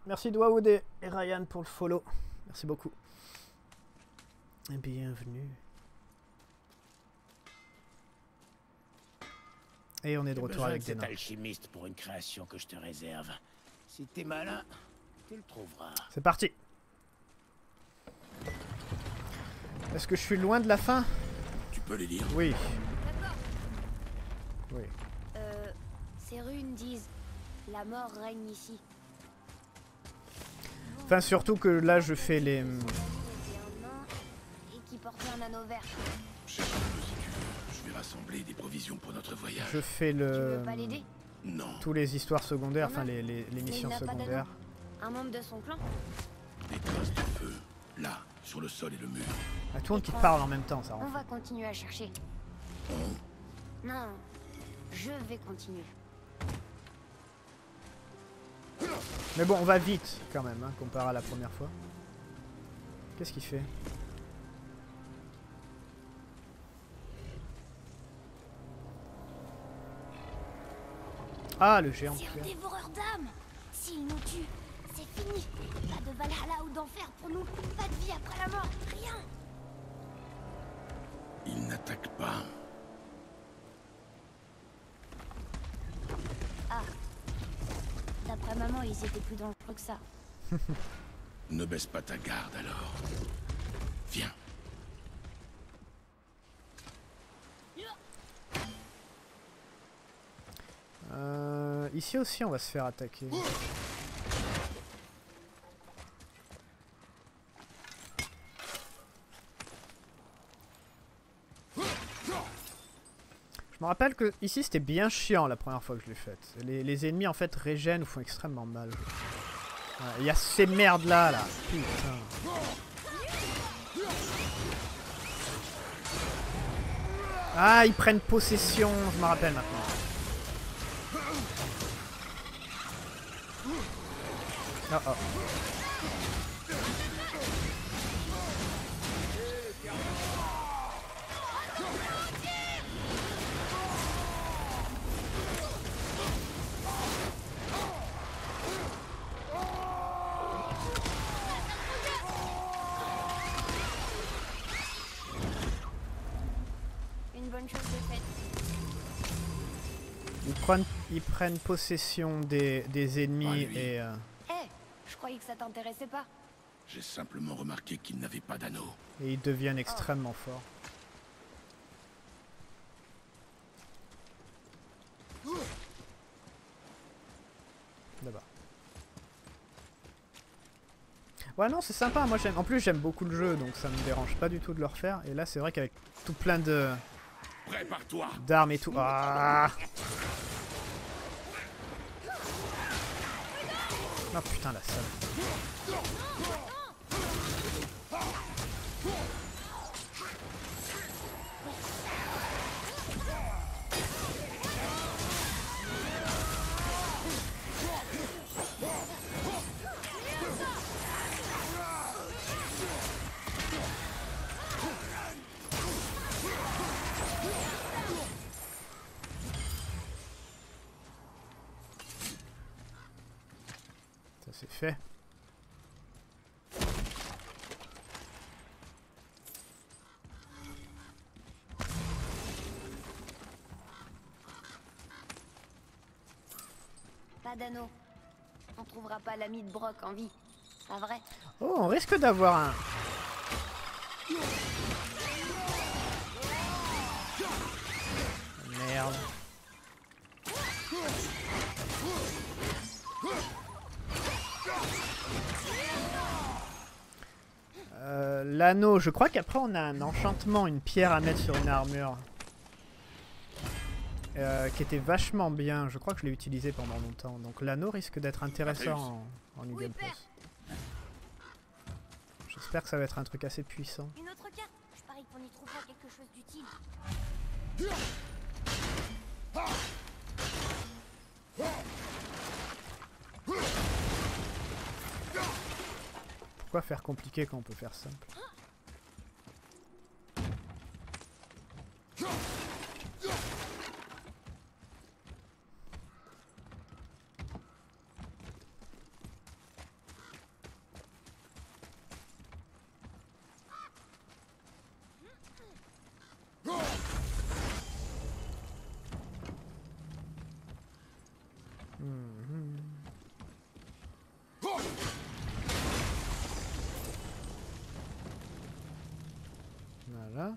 Merci Dwaoud et Ryan pour le follow. Merci beaucoup. Et bienvenue. Et on est de retour avec des nains. Cet alchimiste pour une création que je te réserve. Si t'es malin, tu le trouveras. C'est parti. Est-ce que je suis loin de la fin? Tu peux les lire? Oui. D'accord. Oui. Ces runes disent la mort règne ici. Enfin, surtout que là, je fais les... C'était un nain et qui portait un anneau vert. Cherche-le si tu veux. Je vais rassembler des provisions pour notre voyage. Je fais Tu le... veux pas l'aider? Non. Tous les histoires secondaires, enfin Mais les missions il n'a pas secondaires. d'anneau. Un membre de son clan? Des traces de feu. Là, sur le sol et le mur. Ah, tout le monde qui parle en même temps, ça On rend va fou. continuer à chercher. Non, je vais continuer. Mais bon, on va vite quand même, hein, comparé à la première fois. Qu'est-ce qu'il fait? Ah, le géant C'est un tueur. dévoreur d'âmes. S'il nous tue, c'est fini. Pas de Valhalla ou d'enfer pour nous. Pas de vie après la mort. Rien. Il n'attaque pas. Ah. D'après maman, ils étaient plus dangereux que ça. Ne baisse pas ta garde alors. Viens. Ici aussi, on va se faire attaquer. Je me rappelle que ici c'était bien chiant la première fois que je l'ai faite. Les ennemis en fait régènent ou font extrêmement mal. Il y a ces merdes là. Putain. Ah, ils prennent possession, je me rappelle maintenant. Oh oh. Une bonne chose de faite. Ils prennent possession des ennemis et... Je croyais que ça t'intéressait pas. J'ai simplement remarqué qu'il n'avait pas d'anneau. Et ils deviennent extrêmement forts. Là-bas. Ouais non c'est sympa, moi j'aime. En plus j'aime beaucoup le jeu donc ça me dérange pas du tout de le refaire. Et là c'est vrai qu'avec tout plein de Prépare-toi. d'armes et tout. Ah oh putain la salle. Ça c'est fait. Pas d'anneau. On trouvera pas l'ami de Brock en vie. Pas vrai? Oh on risque d'avoir un... Merde. L'anneau, je crois qu'après on a un enchantement, une pierre à mettre sur une armure. Qui était vachement bien, je crois que je l'ai utilisé pendant longtemps. Donc l'anneau risque d'être intéressant en New Game Plus. J'espère que ça va être un truc assez puissant. Une autre carte. Je parie qu'on y trouvera quelque chose d'utile. Pourquoi faire compliqué quand on peut faire simple? Voilà.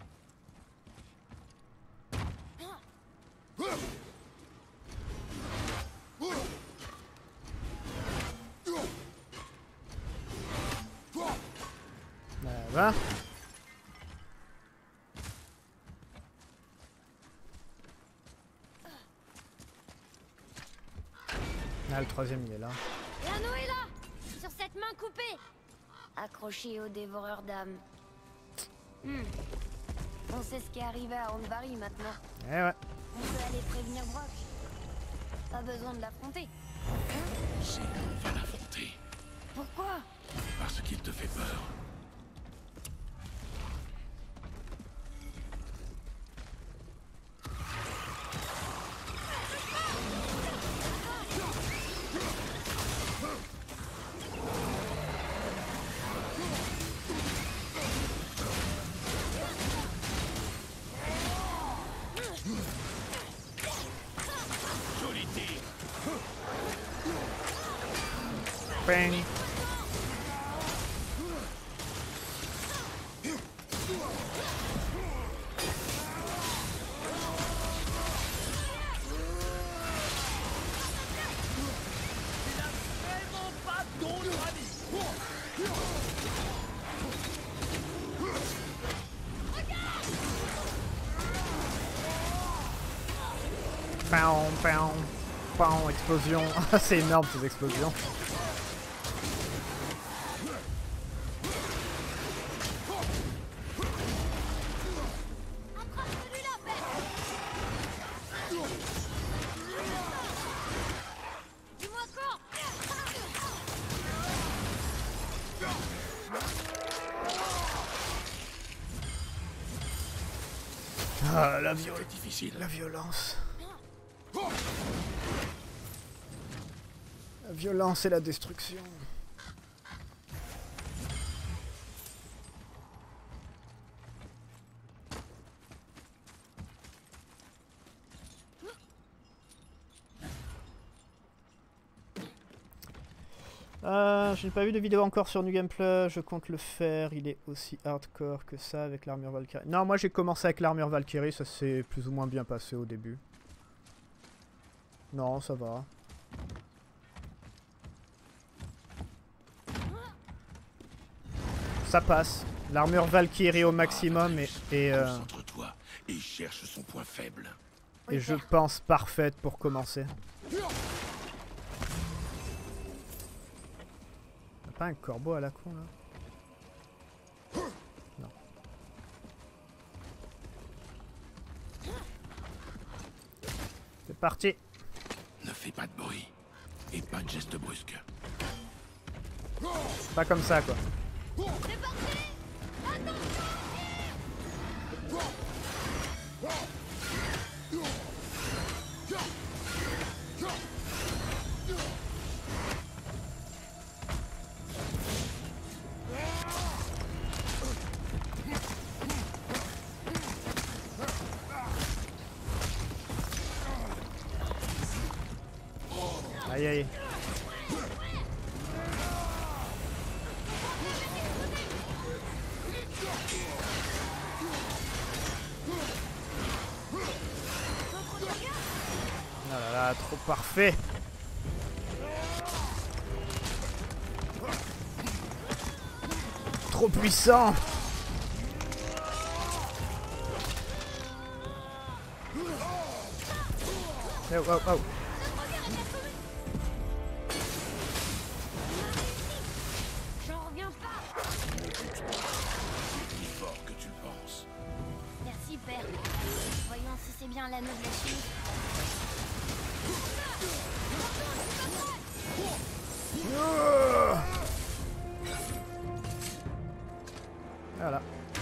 Voilà. Ah, le troisième il est là. L'anneau est là, sur cette main coupée. Accroché au dévoreur d'âmes. On sait ce qui est arrivé à Andvari maintenant. Eh ouais. On peut aller prévenir Brock. Pas besoin de l'affronter. Si, on va l'affronter. Pourquoi? Parce qu'il te fait peur. Joli tir. Bang. Pow, pow, pow, explosion. C'est énorme ces explosions. Attrape celui-là, Beth. Dis-moi quand. Ah, C'est difficile. la violence. La violence et la destruction. Je n'ai pas vu de vidéo encore sur New Game Plus, je compte le faire, il est aussi hardcore que ça avec l'armure Valkyrie. Non, moi j'ai commencé avec l'armure Valkyrie, ça s'est plus ou moins bien passé au début. Non, ça va. Ça passe. L'armure Valkyrie au maximum et Concentre-toi et cherche son point faible. je pense parfaite pour commencer. Pas un corbeau à la con là? Non. C'est parti. Ne fais pas de bruit et pas de gestes brusques. Pas comme ça quoi. C'est parti. Attention. Aïe aïe. Oh là là, trop parfait. Trop puissant. Oh, oh, oh. J'en reviens pas. Plus fort que tu le penses. Merci, père. Voyons si c'est bien l'anneau de la chimie. Voilà.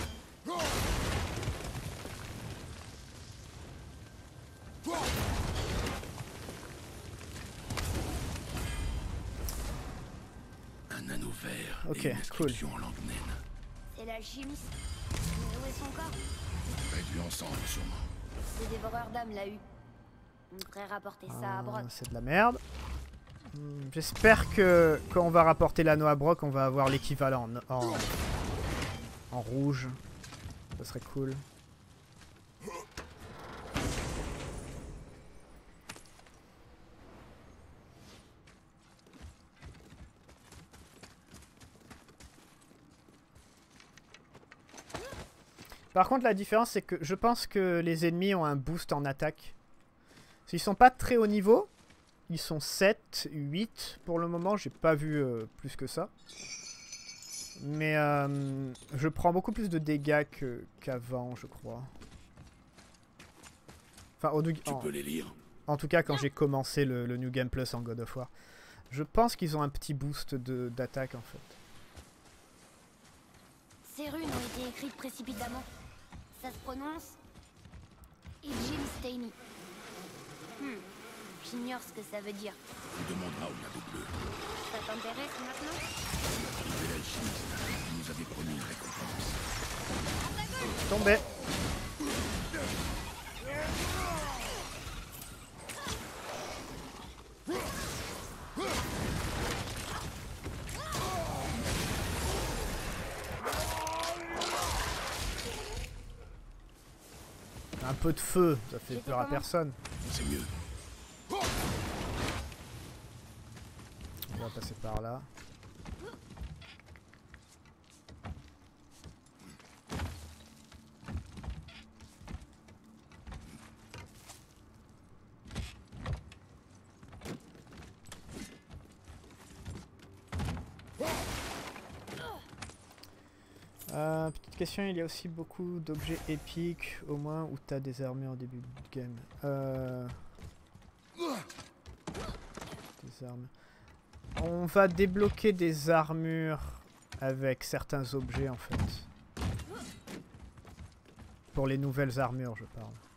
Un anneau vert Ok, et une inscription en langue naine. C'est l'alchimiste. Mais où est son corps? Réduit ensemble sûrement. Le dévoreur d'âmes l'a eu. On devrait rapporter ça à Brock. C'est de la merde. J'espère que quand on va rapporter l'anneau à Brock, on va avoir l'équivalent en rouge. Ça serait cool. Par contre, la différence, c'est que je pense que les ennemis ont un boost en attaque. S'ils sont pas très haut niveau, ils sont 7, 8 pour le moment. J'ai pas vu plus que ça. Mais je prends beaucoup plus de dégâts qu'avant, je crois. Enfin, Tu peux les lire. En tout cas, quand j'ai commencé le New Game Plus en God of War. Je pense qu'ils ont un petit boost d'attaque, en fait. Ces runes ont été écrites précipitamment. Ça se prononce Jim Staney. J'ignore ce que ça veut dire. Tu demanderas au Naveau Bleu. Ça t'intéresse maintenant? Arrivé l'alchimiste, il nous avait promis une récompense. Tombé. Un peu de feu, ça fait peur à personne. C'est mieux. On va passer par là. Petite question, il y a aussi beaucoup d'objets épiques, au moins, où t'as des armures au début du game. Des armes. On va débloquer des armures avec certains objets, en fait. Pour les nouvelles armures, je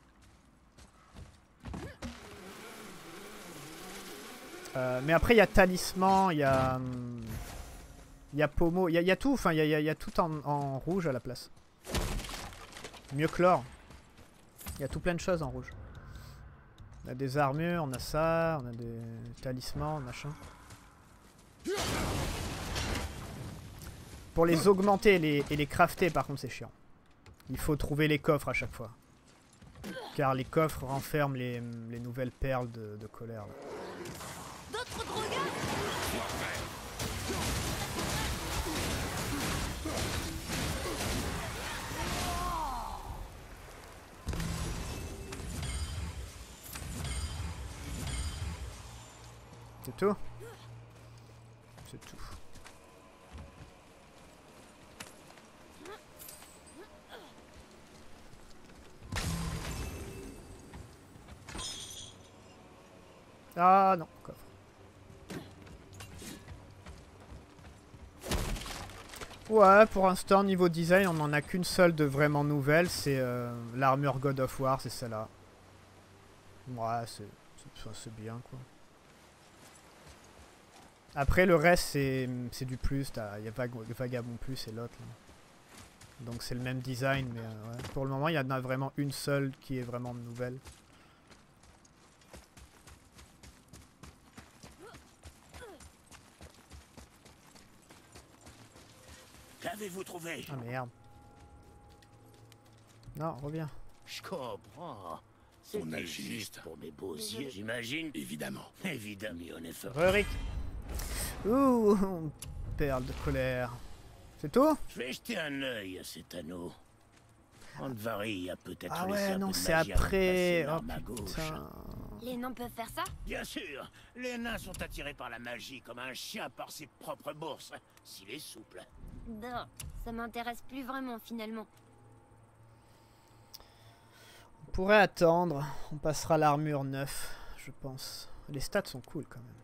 parle. Mais après, il y a talisman, il y a... Il y a pommeau, il y a tout, enfin il y a tout en rouge à la place. Mieux que l'or. Il y a tout plein de choses en rouge. On a des armures, on a ça, on a des talismans, machin. Pour les augmenter et les crafter, par contre, c'est chiant. Il faut trouver les coffres à chaque fois. Car les coffres renferment les nouvelles perles de colère. D'autres drogues? C'est tout? C'est tout. Ah non, coffre. Ouais, pour l'instant, niveau design, on n'en a qu'une seule de vraiment nouvelle, c'est l'armure God of War, c'est celle-là. Ouais, c'est bien, quoi. Après, le reste, c'est du plus. Il y a Vagabond Plus et l'autre. Donc c'est le même design, mais ouais. Pour le moment, il y en a vraiment une seule qui est vraiment nouvelle. Qu'avez-vous trouvé? Ah merde. Non, reviens. Je comprends. C'est Mon alchimiste. juste pour mes beaux yeux, j'imagine. Évidemment. Évidemment, on est fort. Rick. Ouh, perle de colère. C'est tout? Je vais jeter un œil à cet anneau. Andvari a peut-être Ah laissé ouais, un non, peu de c'est magie avant de après. passer Oh l'arme à gauche. putain. Les nains peuvent faire ça? Bien sûr, les nains sont attirés par la magie comme un chien par ses propres bourses, s'il est souple. Non, ça m'intéresse plus vraiment finalement. On pourrait attendre. On passera l'armure 9, je pense. Les stats sont cool quand même.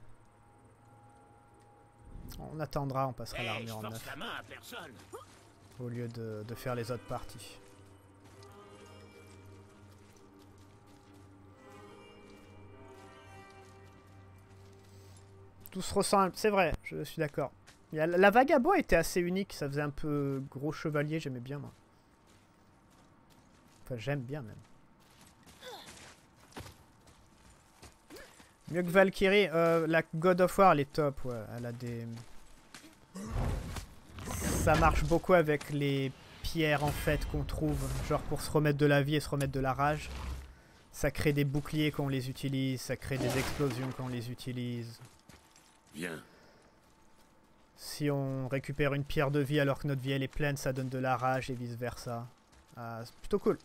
On attendra, on passera Hey, je l'armure force 9. la main à personne. Au lieu de faire les autres parties. Tout se ressemble, c'est vrai, je suis d'accord. La Vagabond était assez unique, ça faisait un peu gros chevalier, j'aimais bien moi. Enfin, j'aime bien même. Mieux que Valkyrie, la God of War elle est top, ouais. Elle a des... Ça marche beaucoup avec les pierres en fait qu'on trouve, genre pour se remettre de la vie et se remettre de la rage. Ça crée des boucliers quand on les utilise, ça crée des explosions quand on les utilise. Viens. Si on récupère une pierre de vie alors que notre vie elle est pleine, ça donne de la rage et vice versa. Ah, c'est plutôt cool.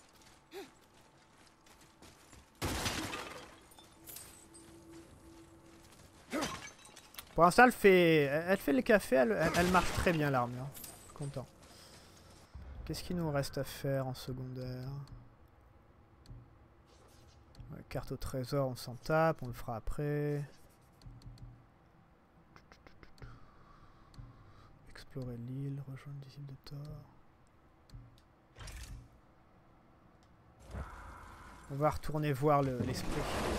Pour l'instant, elle fait le café, elle marche très bien l'armure. Content. Qu'est-ce qu'il nous reste à faire en secondaire? Ouais, carte au trésor, on s'en tape, on le fera après. Explorer l'île, rejoindre les îles de Thor. On va retourner voir l'esprit.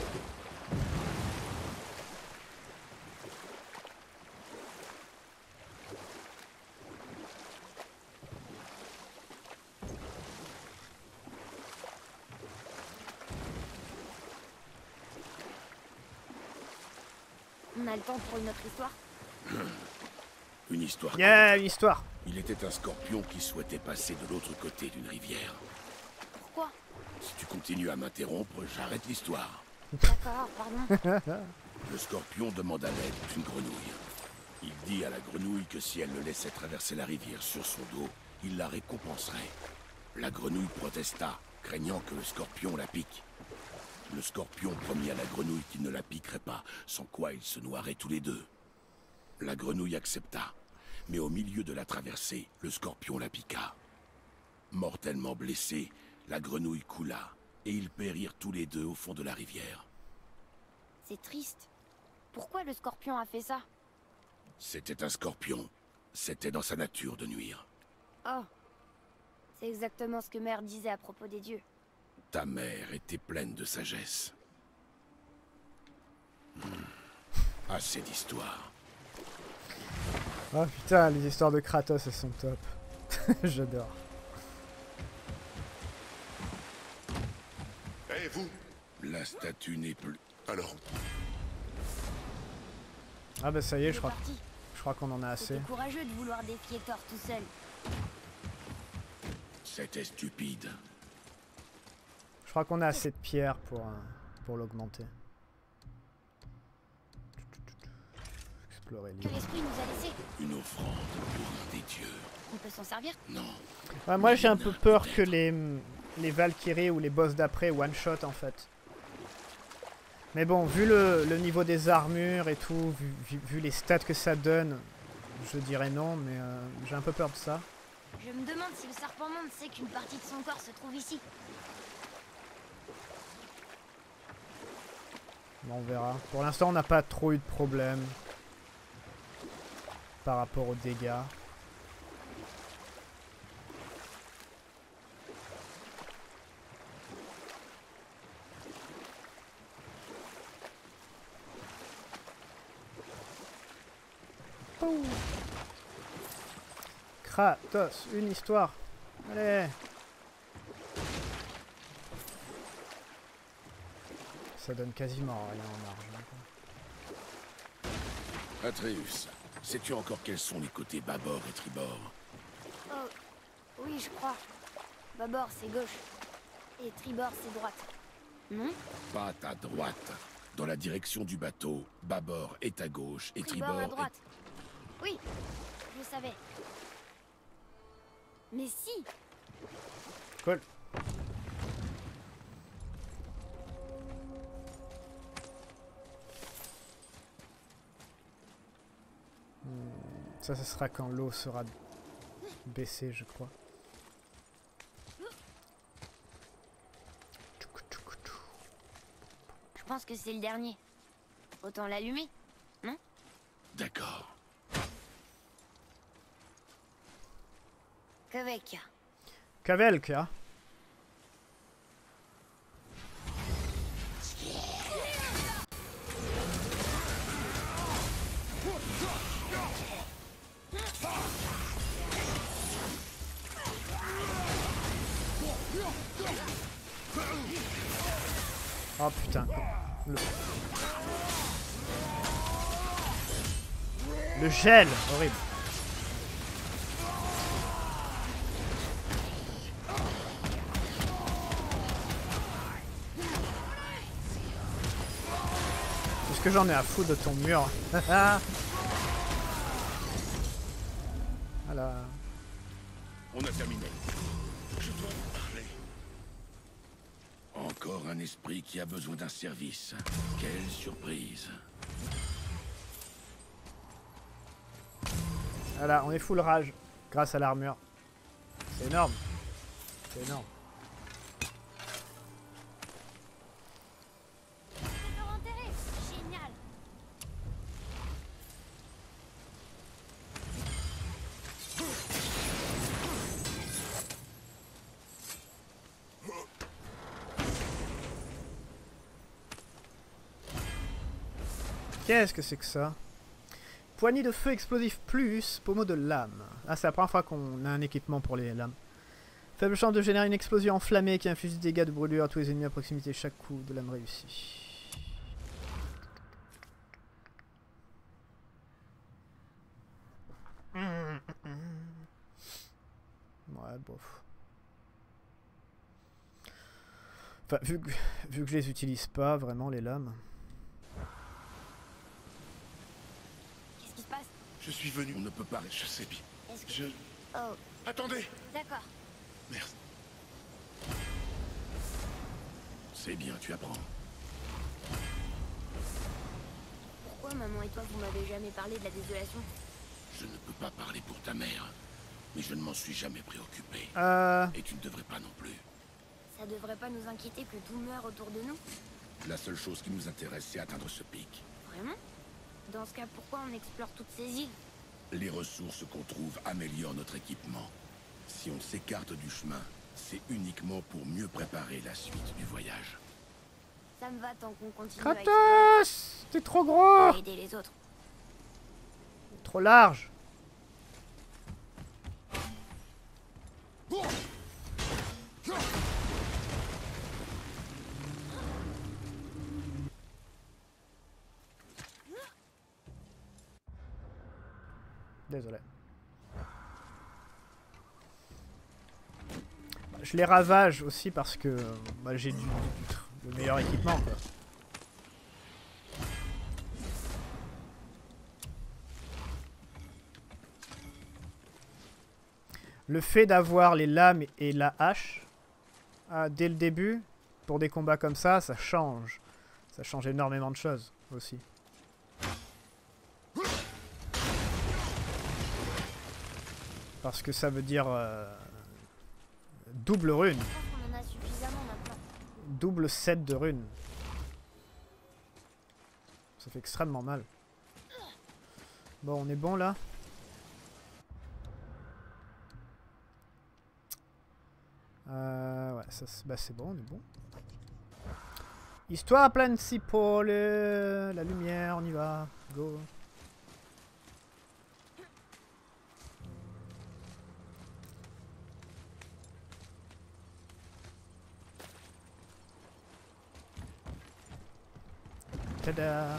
On a le temps pour une autre histoire? Une histoire. Yeah, une histoire. Il était un scorpion qui souhaitait passer de l'autre côté d'une rivière. Pourquoi? Si tu continues à m'interrompre, j'arrête l'histoire. D'accord, pardon. Le scorpion demande à l'aide d'une grenouille. Il dit à la grenouille que si elle le laissait traverser la rivière sur son dos, il la récompenserait. La grenouille protesta, craignant que le scorpion la pique. Le scorpion promit à la grenouille qu'il ne la piquerait pas, sans quoi ils se noieraient tous les deux. La grenouille accepta, mais au milieu de la traversée, le scorpion la piqua. Mortellement blessé, la grenouille coula, et ils périrent tous les deux au fond de la rivière. C'est triste. Pourquoi le scorpion a fait ça? C'était un scorpion. C'était dans sa nature de nuire. Oh. C'est exactement ce que Mère disait à propos des dieux. Ta mère était pleine de sagesse. Assez d'histoires. Oh putain, les histoires de Kratos, elles sont top. J'adore. Eh, vous? La statue n'est plus... Alors, Ah bah ça y est, Il je est crois, parti. je crois qu'on en a assez. C'était courageux de vouloir défier Thor tout seul. C'était stupide. Je crois qu'on a assez de pierres pour l'augmenter. Explorer Que l'île. l'esprit nous a laissé. Une offrande pour un des dieux. On peut s'en servir? Non. Ouais, moi j'ai un peu peur que les Valkyries ou les boss d'après one-shot en fait. Mais bon, vu le niveau des armures et tout, vu les stats que ça donne, je dirais non, mais j'ai un peu peur de ça. Je me demande si le serpent monde sait qu'une partie de son corps se trouve ici. Bon, on verra. Pour l'instant, on n'a pas trop eu de problème par rapport aux dégâts. Pouh. Kratos, une histoire. Allez. Ça donne quasiment rien en argent. Atreus, sais-tu encore quels sont les côtés bâbord et tribord? Oh, oui, je crois. Bâbord, c'est gauche. Et tribord, c'est droite. Non? Pas à droite. Dans la direction du bateau, bâbord est à gauche et Tribord tribord à est... droite. Oui, je savais. Mais si! Cool. Ça, ce sera quand l'eau sera baissée, je crois. Je pense que c'est le dernier. Autant l'allumer, non? D'accord. Qu'avec. Kavelka. Oh putain. Le gel, horrible. Qu'est-ce que j'en ai à foutre de ton mur? Voilà. On a terminé. Je dois vous parler. Encore un esprit qui a besoin d'un service. Quelle surprise. Voilà, on est full rage grâce à l'armure. C'est énorme. C'est énorme. Trésor enterré. Génial. Qu'est-ce que c'est que ça? Poignée de feu explosif plus pommeau de lame. Ah, c'est la première fois qu'on a un équipement pour les lames. Faible chance de générer une explosion enflammée qui inflige des dégâts de brûlure à tous les ennemis à proximité. Chaque coup de lame réussi. Ouais, bof. Enfin, vu que je les utilise pas vraiment, les lames. Qu'est-ce qui se passe? Je suis venu. On ne peut pas. Je sais bien. Est-ce que... Je... Oh, Attendez. d'accord. Merci. C'est bien, tu apprends. Pourquoi maman et toi vous m'avez jamais parlé de la désolation? Je ne peux pas parler pour ta mère, mais je ne m'en suis jamais préoccupé. Et tu ne devrais pas non plus. Ça devrait pas nous inquiéter que tout meure autour de nous? La seule chose qui nous intéresse, c'est atteindre ce pic. Vraiment? Dans ce cas, pourquoi on explore toutes ces îles? Les ressources qu'on trouve améliorent notre équipement. Si on s'écarte du chemin, c'est uniquement pour mieux préparer la suite du voyage. Ça me va tant qu'on continue à Kratos! T'es trop gros! aider les autres. Trop large. Désolé. Je les ravage aussi parce que bah, j'ai le meilleur équipement, quoi. Le fait d'avoir les lames et la hache dès le début, pour des combats comme ça, ça change. Ça change énormément de choses aussi. Parce que ça veut dire double rune. Je pense qu'on en a suffisamment maintenant. Double set de runes. Ça fait extrêmement mal. Bon, on est bon là. Ouais, bah c'est bon, on est bon. Histoire principale, la lumière, on y va, go. Tada.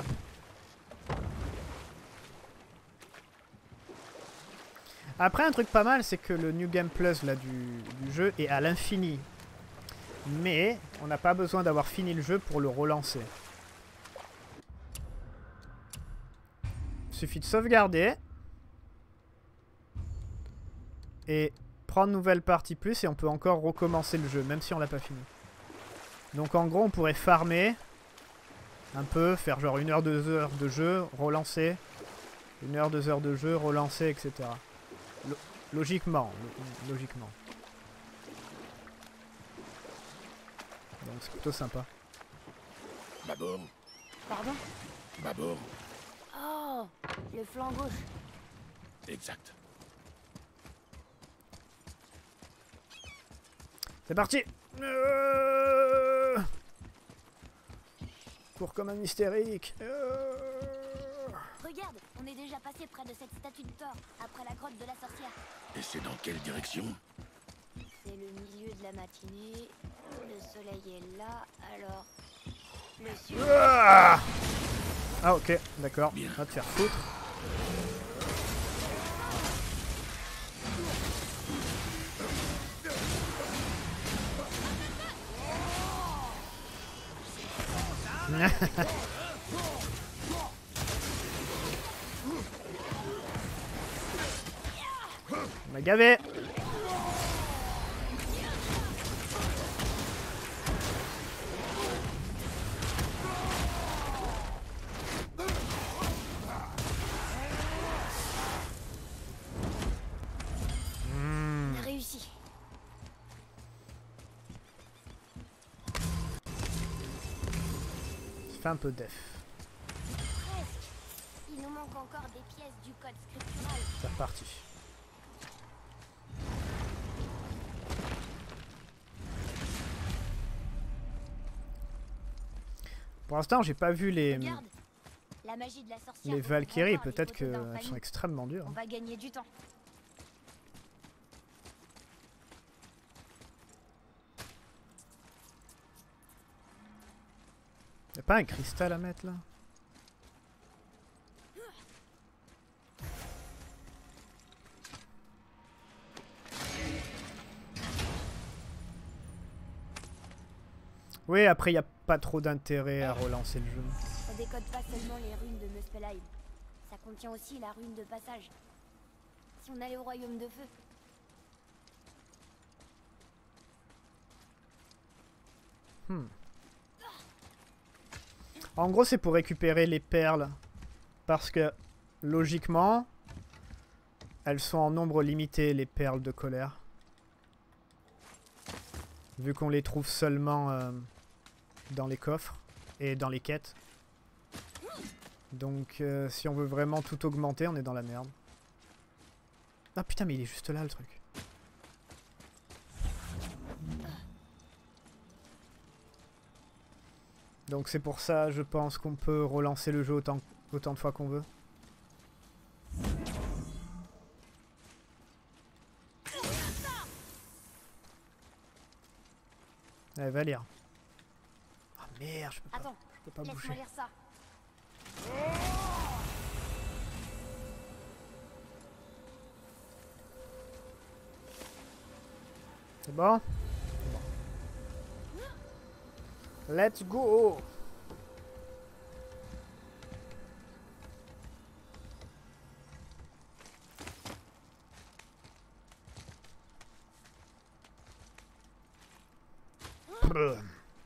Après, un truc pas mal, c'est que le New Game Plus là, du jeu est à l'infini. Mais on n'a pas besoin d'avoir fini le jeu pour le relancer. Il suffit de sauvegarder. Et prendre nouvelle partie plus et on peut encore recommencer le jeu, même si on l'a pas fini. Donc en gros, on pourrait farmer un peu, faire genre 1 heure, 2 heures de jeu, relancer. 1 heure, 2 heures de jeu, relancer, etc. Logiquement. Logiquement. Donc c'est plutôt sympa. Bâbord. Pardon? Bâbord. Oh, le flanc gauche. Exact. C'est parti. Cours comme un hystérique. Regarde, on est déjà passé près de cette statue de Thor, après la grotte de la sorcière. Et c'est dans quelle direction? C'est le milieu de la matinée, le soleil est là, alors... Le ciel... Ah ok, d'accord. Bien. Va te faire foutre. On m'a gavé. On a réussi. Ça fait un peu def. Presque. Il nous manque encore des pièces du code scriptural. C'est reparti. Pour l'instant, j'ai pas vu Regarde, la magie de la sorcière. les recouvre Valkyries. encore les Peut-être photos qu'elles d'Infamy. sont extrêmement dures. On va gagner du temps. Y'a pas un cristal à mettre là? Oui, après, y a pas trop d'intérêt à relancer le jeu. Ça décode pas seulement les runes de Muspelheim. Ça contient aussi la rune de passage. Si on allait au royaume de feu. En gros, c'est pour récupérer les perles. Parce que, logiquement, elles sont en nombre limité, les perles de colère. Vu qu'on les trouve seulement dans les coffres et dans les quêtes. Donc, si on veut vraiment tout augmenter, on est dans la merde. Ah putain, mais il est juste là, le truc. Donc c'est pour ça, je pense qu'on peut relancer le jeu autant de fois qu'on veut. Allez, va lire. Ah merde, je peux pas Laisse-moi bouger. lire ça. C'est bon? Let's go! Brr.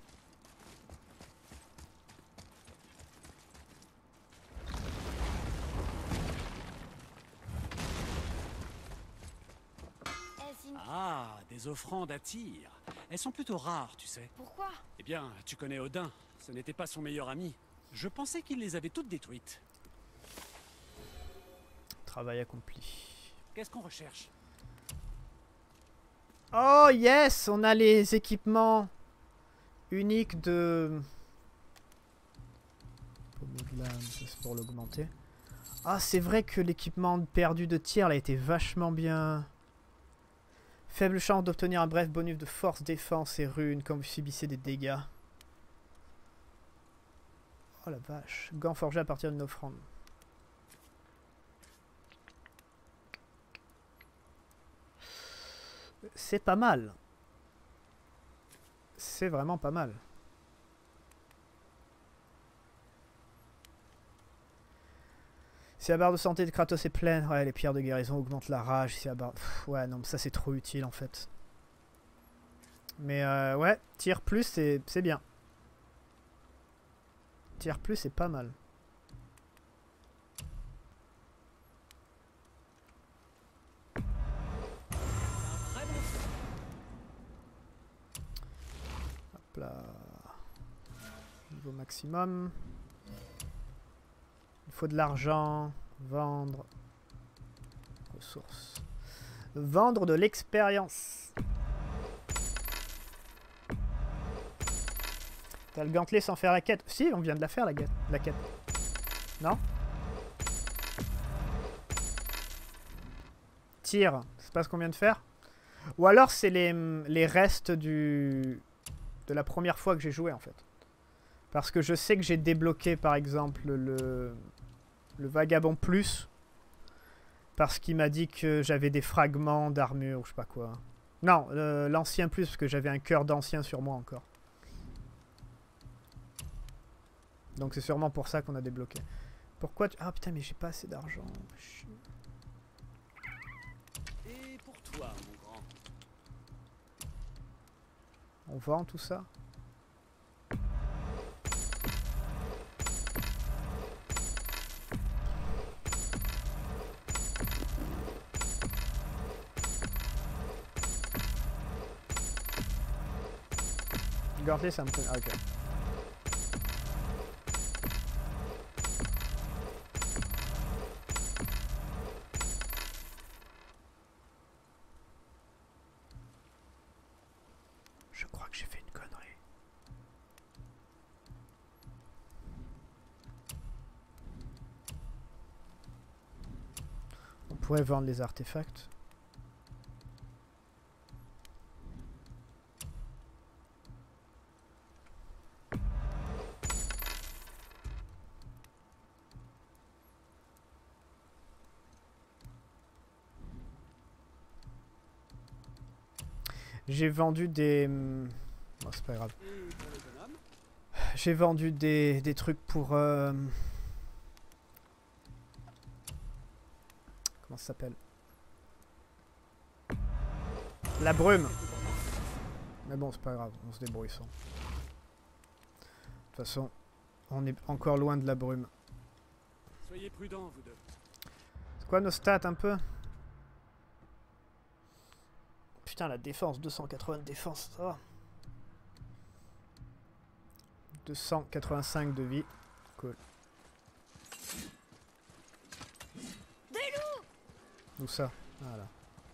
Est-ce une... Ah, des offrandes à tir. Elles sont plutôt rares, tu sais. Pourquoi? Eh bien, tu connais Odin. Ce n'était pas son meilleur ami. Je pensais qu'il les avait toutes détruites. Travail accompli. Qu'est-ce qu'on recherche? Oh yes! On a les équipements uniques de... Pommeau de lame, ça, c'est pour l'augmenter. Ah, c'est vrai que l'équipement perdu de tir là, a été vachement bien... Faible chance d'obtenir un bref bonus de force, défense et rune quand vous subissez des dégâts. Oh la vache. Gants forgés à partir d'une offrande. C'est pas mal. C'est vraiment pas mal. Si la barre de santé de Kratos est pleine, ouais, les pierres de guérison augmentent la rage. Si la barre... Pff, ouais, non, mais ça c'est trop utile en fait. Mais ouais, tir plus, c'est bien. Tir plus, c'est pas mal. Hop là. Niveau maximum. Il faut de l'argent. Vendre. Ressources. Vendre de l'expérience. T'as le gantelet sans faire la quête. Si, on vient de la faire la quête. Non? Tire. C'est pas ce qu'on vient de faire? Ou alors c'est les restes de la première fois que j'ai joué en fait. Parce que je sais que j'ai débloqué par exemple le vagabond plus. Parce qu'il m'a dit que j'avais des fragments d'armure ou je sais pas quoi. Non, l'ancien plus parce que j'avais un cœur d'ancien sur moi encore. Donc c'est sûrement pour ça qu'on a débloqué. Pourquoi tu... Ah putain mais j'ai pas assez d'argent. Et pour toi, mon grand? On vend tout ça? Regardez something. Ah, ok. Je crois que j'ai fait une connerie. On pourrait vendre les artefacts. J'ai vendu des... Bon, c'est pas grave. Et pour le bonhomme? J'ai vendu des trucs pour... Comment ça s'appelle? La brume. Mais bon, c'est pas grave, on se débrouille sans. De toute façon, on est encore loin de la brume. Soyez prudents, vous deux. C'est quoi nos stats un peu? Putain, la défense, 280 de défense, ça va. 285 de vie. Cool. Des loups! Où ça? Voilà.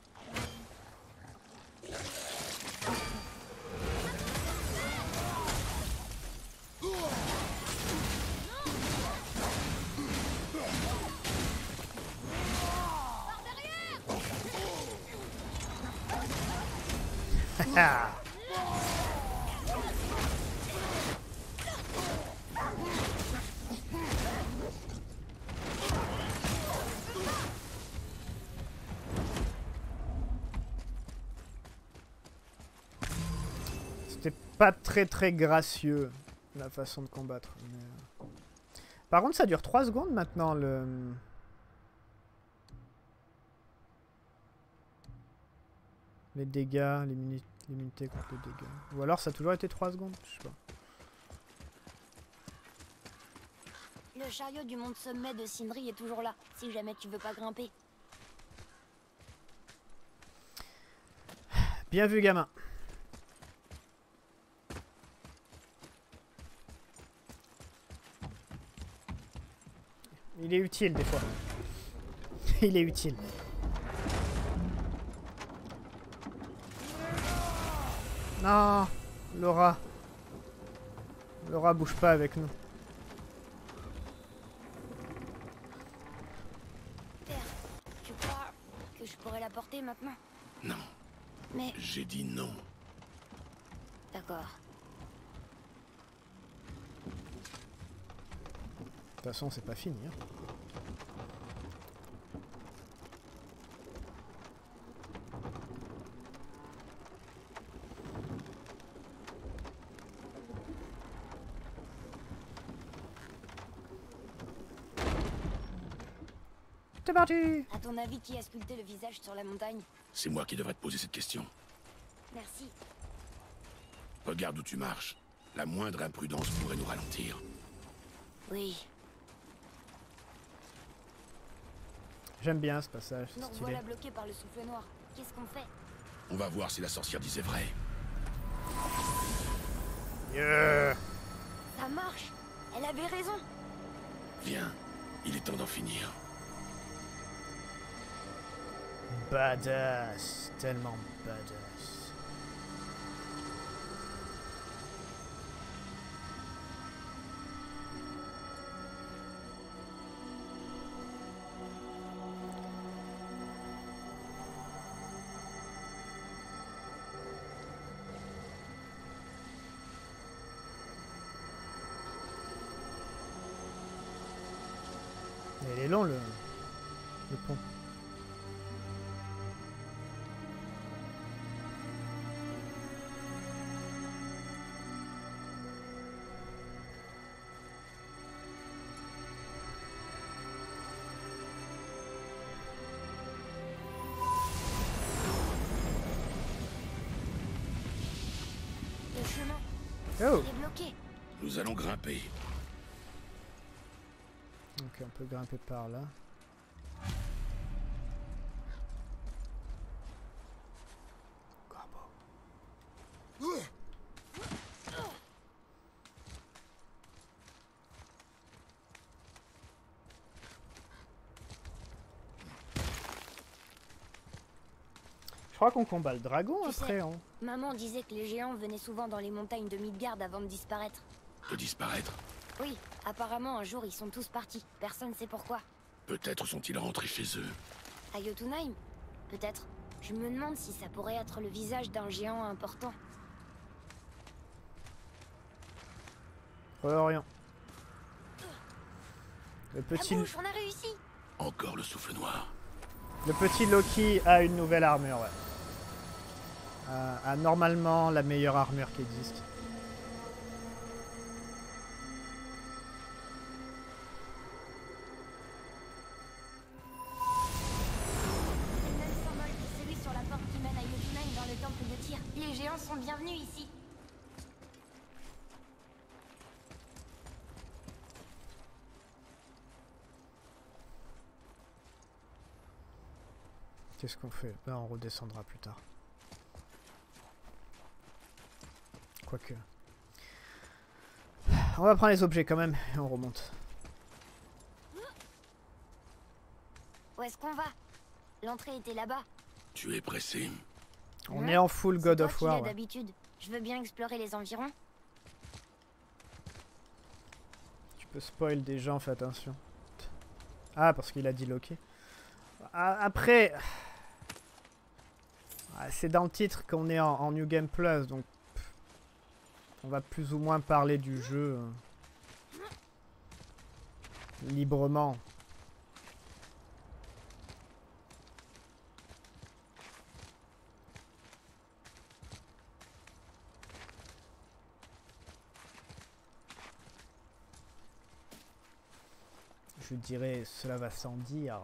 Ah. C'était pas très gracieux la façon de combattre. Mais... Par contre, ça dure 3 secondes maintenant le... Les dégâts, l'immunité contre les dégâts. Ou alors ça a toujours été 3 secondes, je sais pas. Le chariot du mont sommet de Sindri est toujours là, si jamais tu veux pas grimper. Bien vu, gamin. Il est utile des fois. Il est utile. Non, Laura. Laura bouge pas avec nous. Père, tu crois que je pourrais la porter maintenant? Non, Mais... j'ai dit non. D'accord. De toute façon, c'est pas fini. Hein. C'est parti! À ton avis, qui a sculpté le visage sur la montagne? C'est moi qui devrais te poser cette question. Merci. Regarde où tu marches. La moindre imprudence pourrait nous ralentir. Oui. J'aime bien ce passage, c'est Nous stylé. revoilà bloqués par le souffle noir. Qu'est-ce qu'on fait? On va voir si la sorcière disait vrai. Yeah. Ça marche! Elle avait raison! Viens, il est temps d'en finir. Badass, tellement badass. Il est long le pont. Oh! Il est bloqué. Nous allons grimper. Ok, on peut grimper par là. Corbeau. Je crois qu'on combat le dragon Tu après. sais, Hein. Maman disait que les géants venaient souvent dans les montagnes de Midgard avant de disparaître. De disparaître. Oui, apparemment un jour ils sont tous partis. Personne sait pourquoi. Peut-être sont-ils rentrés chez eux. À Jotunheim? Peut-être. Je me demande si ça pourrait être le visage d'un géant important. Orion. Le La petit, bouche, on a réussi! Encore le souffle noir. le petit Loki a une nouvelle armure, ouais. A normalement la meilleure armure qui existe. C'est le même symbole que celui sur la porte qui mène à Jotunheim dans le temple de Tyr. Les géants sont bienvenus ici. Qu'est-ce qu'on fait? Là, on redescendra plus tard. Quoique. On va prendre les objets quand même et on remonte. Où est-ce qu'on va? L'entrée était là-bas. Tu es pressé. On Non, est en full God C'est of toi qui War. l'as Ouais. d'habitude. Je veux bien explorer les environs. Tu peux spoil des gens, fais attention. Ah, parce qu'il a dit Loki. Après, c'est dans le titre qu'on est en New Game Plus, donc on va plus ou moins parler du jeu librement. Je dirais, cela va sans dire.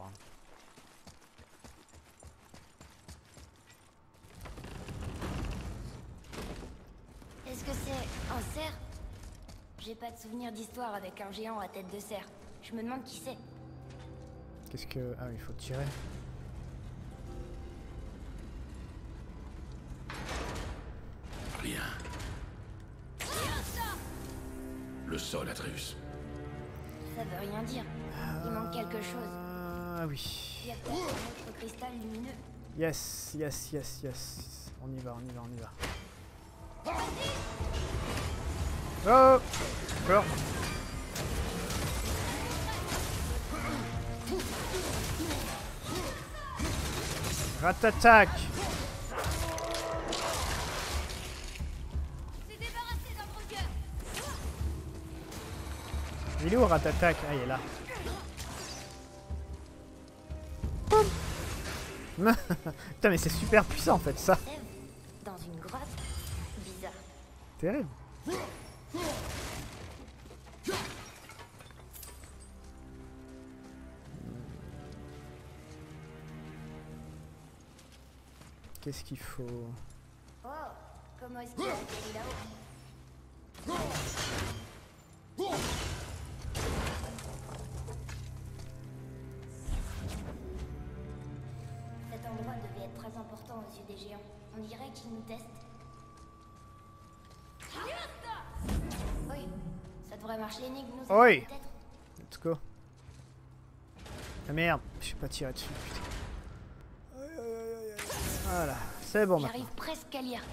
Est-ce que c'est un cerf? J'ai pas de souvenir d'histoire avec un géant à tête de cerf. Je me demande qui c'est. Qu'est-ce que... Ah, il faut tirer. Rien. Le sol, Atreus. Ça veut rien dire. Il manque quelque chose. Ah oui. Il y a peut-être un autre cristal lumineux. Yes, yes, yes, yes. On y va, on y va, on y va. Oh! Encore. Rat-attaque! C'est débarrassé d'un gros gueule. Il est où Rat-attaque? Ah, il est là. Putain, mais c'est super puissant en fait, ça. Dans une grotte. Bizarre. Terrible. Qu'est-ce qu'il faut? Oh, comment est-ce qu'il a atterri là-haut? Cet endroit devait être très important aux yeux des géants. On dirait qu'ils nous testent. Oui, ça devrait marcher l'énigme, nous Oui. peut-être. Let's go. Ah merde, je sais pas tirer dessus, putain. Voilà, c'est bon maintenant. J'arrive presque à lire.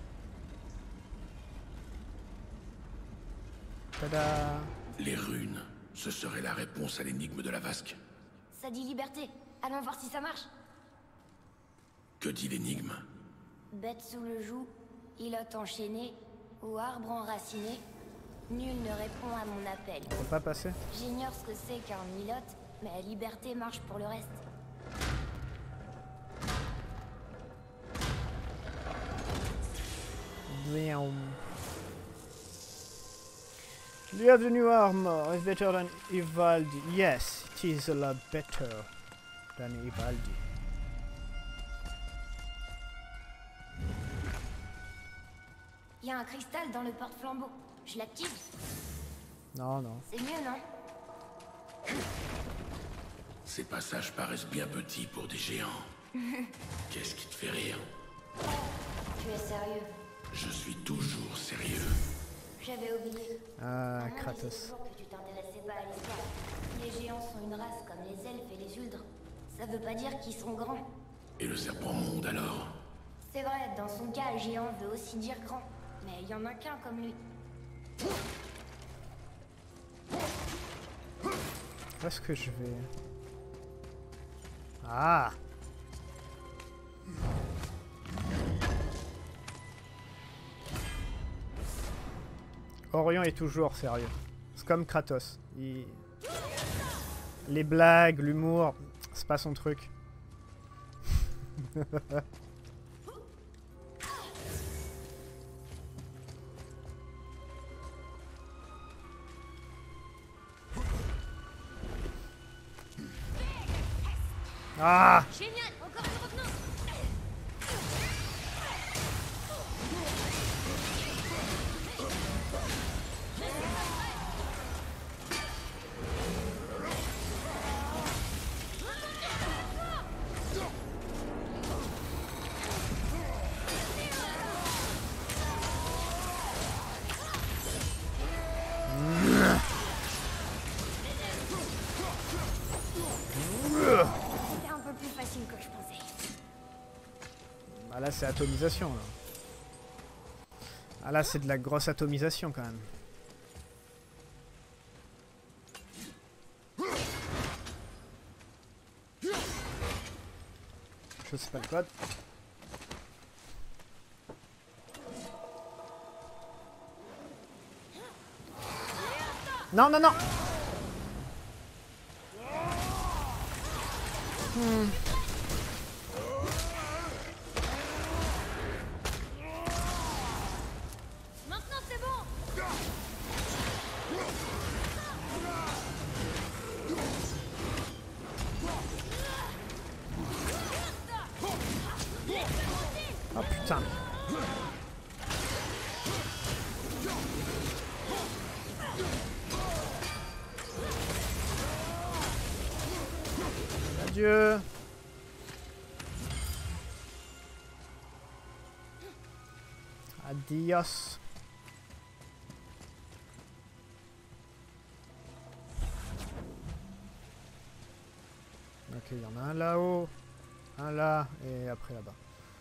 Tada. Les runes, ce serait la réponse à l'énigme de la vasque. Ça dit liberté. Allons voir si ça marche. Que dit l'énigme? Bête sous le joug, îlotte enchaînée ou arbre enraciné, nul ne répond à mon appel. On peut pas passer? J'ignore ce que c'est qu'un îlotte, mais liberté marche pour le reste. Damn. Do you have the new armor? It's better than Ivaldi. Yes, it is a lot better than Ivaldi. Il y a un cristal dans le porte-flambeau. Je l'active. Non, non. C'est mieux, non? Ces passages paraissent bien petits pour des géants. Qu'est-ce qui te fait rire? Tu es sérieux? Je suis toujours sérieux. J'avais oublié. Ah, Maman Kratos. disait toujours que tu t'intéressais pas à l'histoire. Les géants sont une race comme les elfes et les huldres. Ça veut pas dire qu'ils sont grands. Et le serpent monde alors? C'est vrai, dans son cas, géant veut aussi dire grand. Mais il y en a qu'un comme lui. Où est-ce que je vais? Ah! Orion est toujours sérieux. C'est comme Kratos. Les blagues, l'humour, c'est pas son truc. Ah! Génial, encore un revenant. C'était un peu plus facile que je pensais. Ah là c'est atomisation là. Ah là c'est de la grosse atomisation quand même. Je sais pas le code. Non, non, non. Maintenant c'est bon. Oh putain. Adieu. Adios. Ok, il y en a un là-haut, un là, et après là-bas.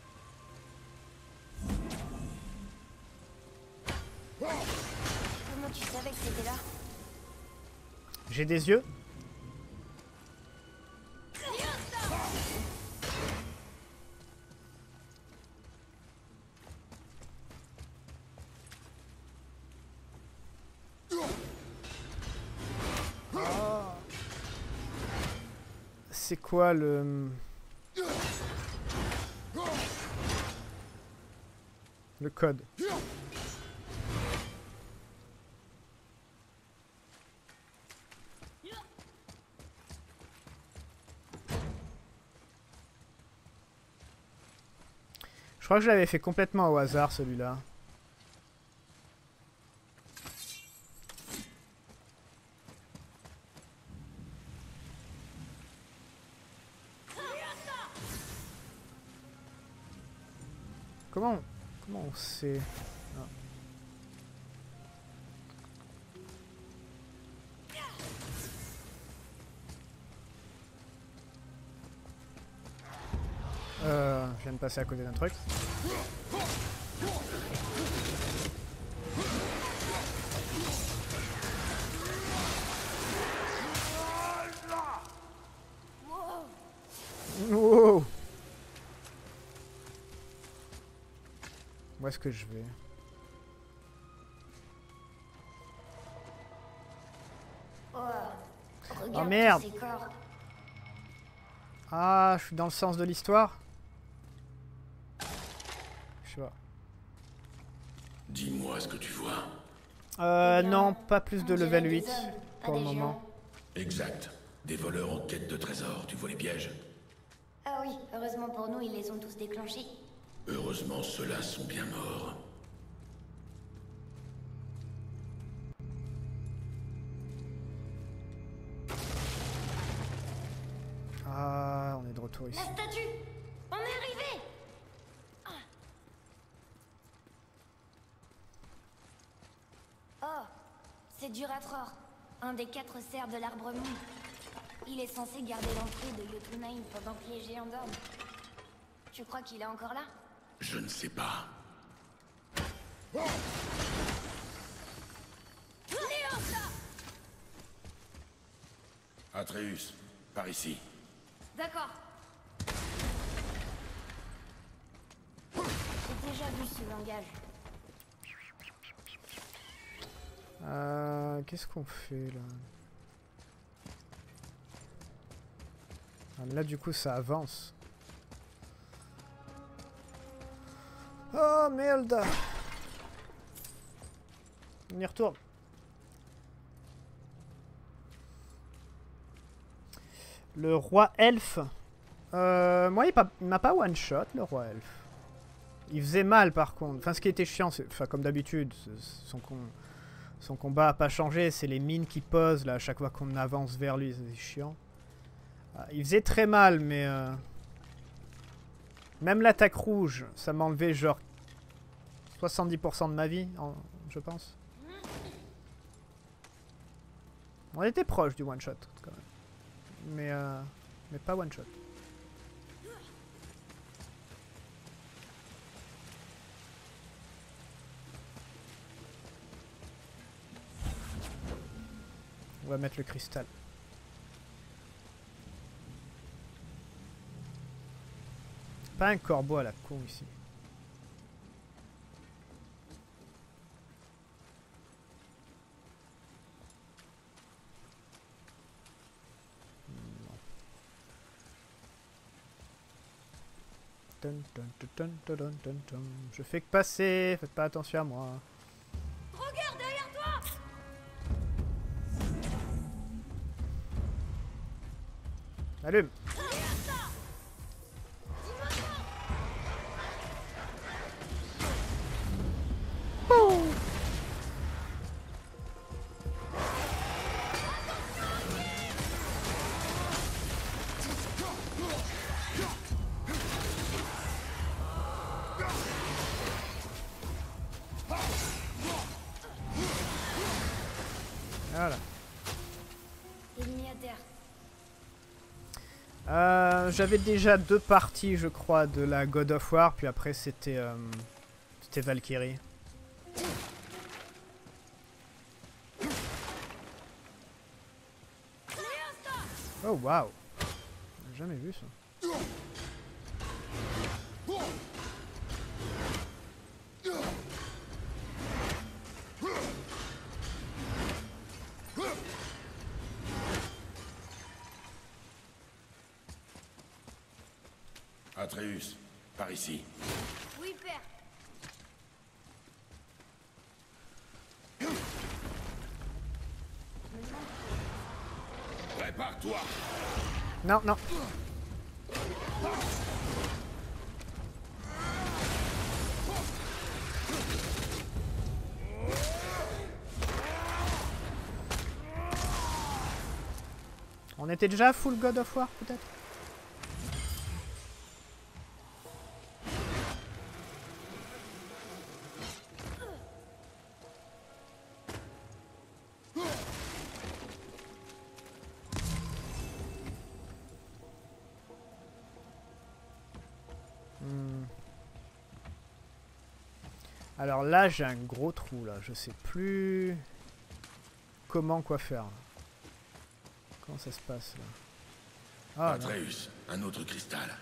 Comment tu savais que c'était là? J'ai des yeux. C'est quoi le code? Je crois que je l'avais fait complètement au hasard celui-là. Comment on sait? Ah. Je viens de passer à côté d'un truc. Wow. Où est-ce que je vais? Oh, regarde merde. tous ces corps. Ah, je suis dans le sens de l'histoire? Je sais pas. Dis-moi ce que tu vois. Eh bien, Non, pas plus de on dirait level des 8 hommes, pas pour le des moment. géants. Exact. Des voleurs en quête de trésors, tu vois les pièges? Ah oui, heureusement pour nous, ils les ont tous déclenchés. Heureusement, ceux-là sont bien morts. retour ici. La statue! On est arrivé! Oh, c'est Duratror, un des 4 cerfs de l'arbre monde. Il est censé garder l'entrée de Jotunheim pendant que les géants dorment. Tu crois qu'il est encore là? Je ne sais pas. Atreus, par ici. D'accord. J'ai déjà vu ce langage. Qu'est-ce qu'on fait là? Ah, mais là du coup ça avance. Oh merde! On y retourne. Le roi elfe. Moi il m'a pas one shot le roi elfe. Il faisait mal par contre. Enfin ce qui était chiant, enfin comme d'habitude, son combat a pas changé, c'est les mines qui posent là à chaque fois qu'on avance vers lui, c'est chiant. Il faisait très mal mais même l'attaque rouge, ça m'a enlevé genre 70% de ma vie, je pense. On était proche du one shot quand même. Mais pas one shot. On va mettre le cristal. Pas un corbeau à la con ici. Dun, dun, dun, dun, dun, dun, dun. Je fais que passer, faites pas attention à moi. Regarde derrière toi! Allume. Voilà. Ennemi à terre. J'avais déjà 2 parties, je crois, de la God of War, puis après c'était Valkyrie. Oh waouh, j'ai jamais vu ça. Atreus, par ici. Oui, père. Prépare-toi. Non, non. On était déjà à full God of War, peut-être? Alors là, j'ai un gros trou, là. Je sais plus comment quoi faire. Comment ça se passe, là? Ah, non. Atreus, un autre cristal.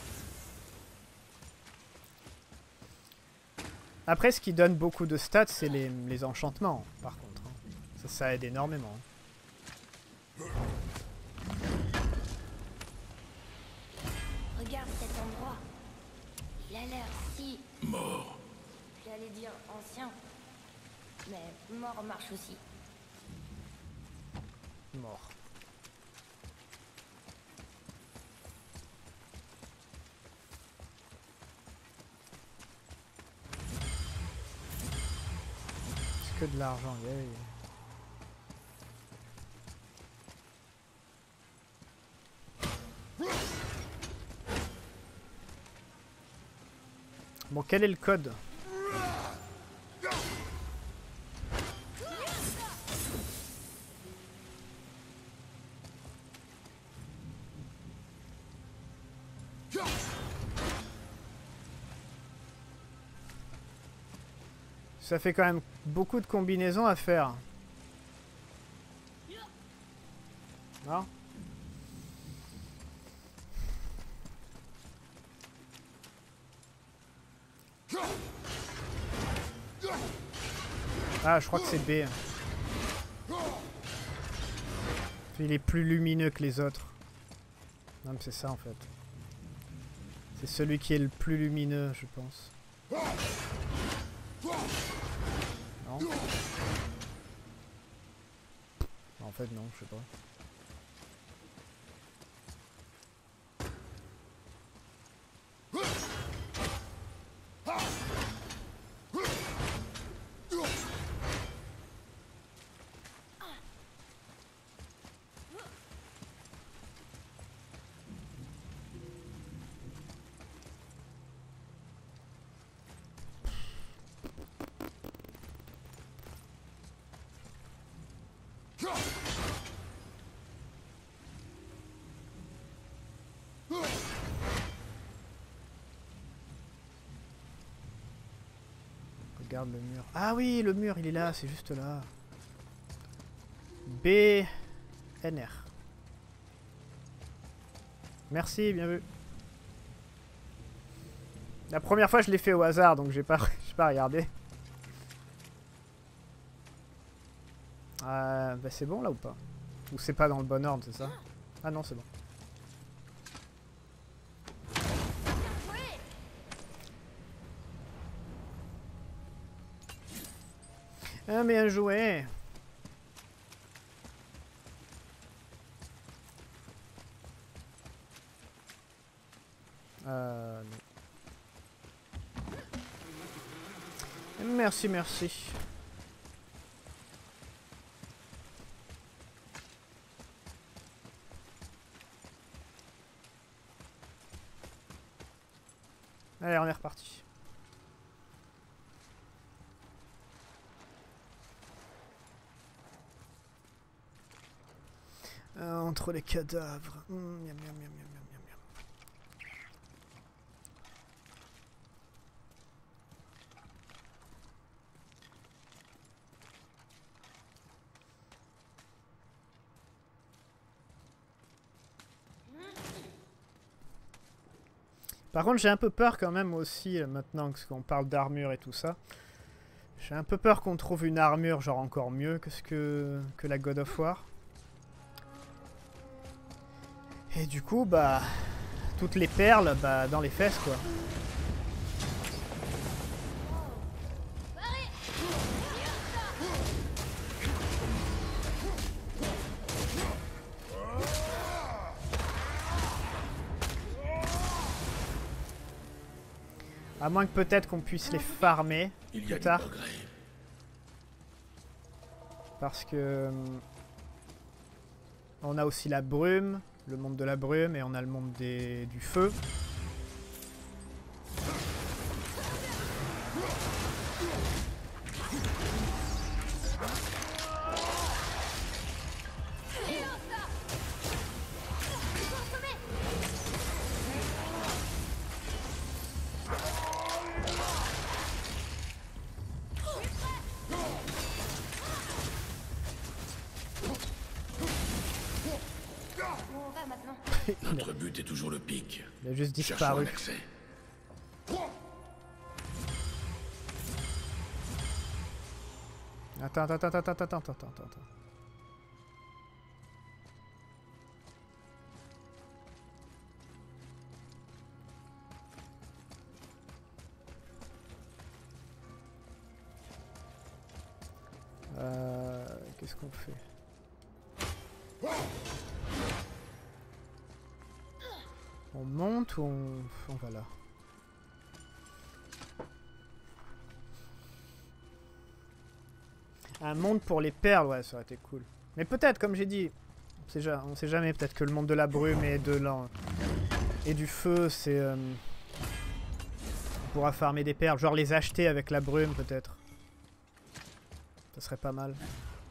Après, ce qui donne beaucoup de stats, c'est les enchantements, par contre. Hein. Ça aide énormément. Regarde cet endroit. Il a l'air si... Mort. J'allais dire ancien. Mais mort marche aussi. Mort. C'est que de l'argent, yay. Bon, quel est le code? Ça fait quand même beaucoup de combinaisons à faire. Non? Ah, je crois que c'est B. Il est plus lumineux que les autres. Non, mais c'est ça en fait. C'est celui qui est le plus lumineux, je pense. Non. En fait, non, je sais pas. Regarde le mur. Ah oui, le mur, il est là, c'est juste là. BNR. Merci, bien vu. La première fois, je l'ai fait au hasard, donc j'ai pas regardé. Bah c'est bon là ou pas? Ou c'est pas dans le bon ordre, c'est ça? Ah non, c'est bon. Ah, bien joué. Non. Merci, merci. Allez, on est reparti. Entre les cadavres. Miam, miam, miam, miam, miam, miam, miam. Par contre, j'ai un peu peur quand même aussi, maintenant qu'on parle d'armure et tout ça. J'ai un peu peur qu'on trouve une armure genre encore mieux que la God of War. Et du coup, bah, toutes les perles, bah, dans les fesses, quoi. À moins que peut-être qu'on puisse les farmer plus tard. Parce que... on a aussi la brume. Le monde de la brume et on a le monde du feu. Notre but est toujours le pic. Il a juste disparu. Attends. Qu'est-ce qu'on fait? On monte ou on va là? Un monde pour les perles, ouais, ça aurait été cool. Mais peut-être, comme j'ai dit, on sait jamais, peut-être que le monde de la brume et du feu, c'est pourra farmer des perles. Genre les acheter avec la brume peut-être. Ça serait pas mal.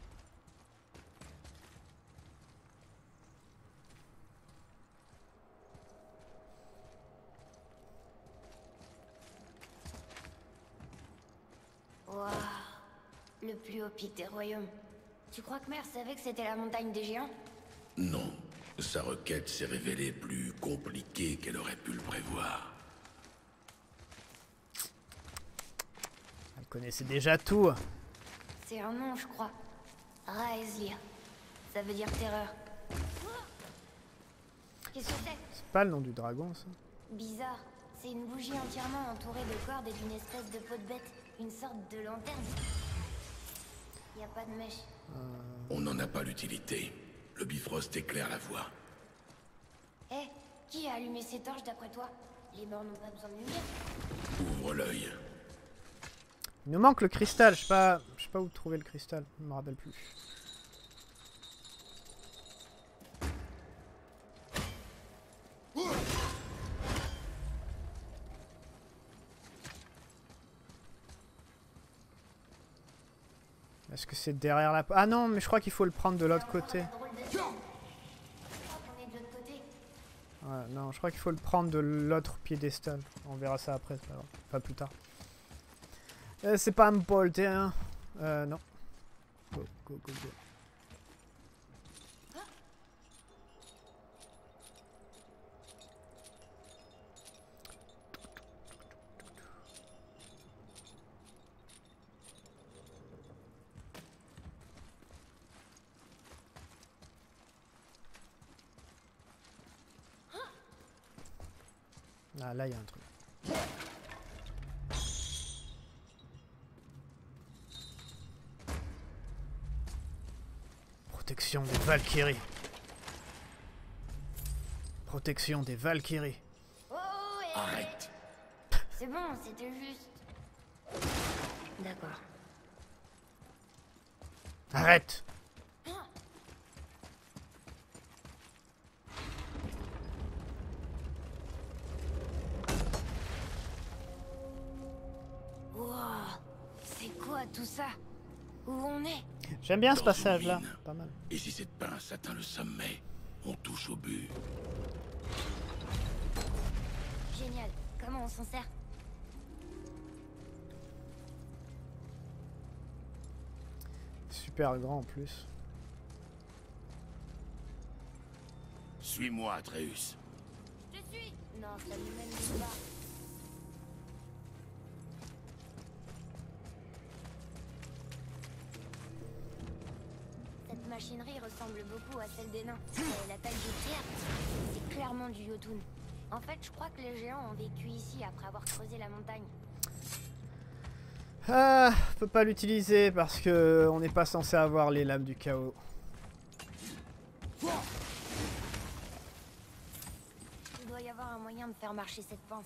Waouh. Le plus haut pic des royaumes. Tu crois que Mère savait que c'était la montagne des géants? Non. Sa requête s'est révélée plus compliquée qu'elle aurait pu le prévoir. Elle connaissait déjà tout. C'est un nom, je crois. Raezlir. Ça veut dire terreur. Qu'est-ce que c'est? C'est pas le nom du dragon, ça. Bizarre. C'est une bougie entièrement entourée de cordes et d'une espèce de peau de bête. Une sorte de lanterne. Y a pas de mèche. On n'en a pas l'utilité. Le Bifrost éclaire la voie. Eh, qui a allumé ces torches d'après toi? Les morts n'ont pas besoin de lumière. Ouvre l'œil. Il nous manque le cristal. Je sais pas où trouver le cristal. Je me rappelle plus. Est-ce que c'est derrière la... Ah non, mais je crois qu'il faut le prendre de l'autre côté. Ouais, non, je crois qu'il faut le prendre de l'autre piédestal. On verra ça après, c'est pas grave. Enfin, plus tard. C'est pas important. Non. Go, go, go, go. Ah, là, il y a un truc. Protection des Valkyries. Protection des Valkyries. Oh, Arrête. c'est bon, c'était juste. D'accord. Arrête! Wow, c'est quoi tout ça? Où on est? J'aime bien ce Dans passage-là. une mine. Pas mal. Et si cette pince atteint le sommet, on touche au but. Génial. Comment on s'en sert? Super grand en plus. Suis-moi, Atreus. Je suis. Non, ça ne mène nulle part. Cette machinerie ressemble beaucoup à celle des nains. La taille du pierre, c'est clairement du Jotun. En fait, je crois que les géants ont vécu ici après avoir creusé la montagne. Ah, on peut pas l'utiliser parce que on n'est pas censé avoir les lames du chaos. Il doit y avoir un moyen de faire marcher cette pince.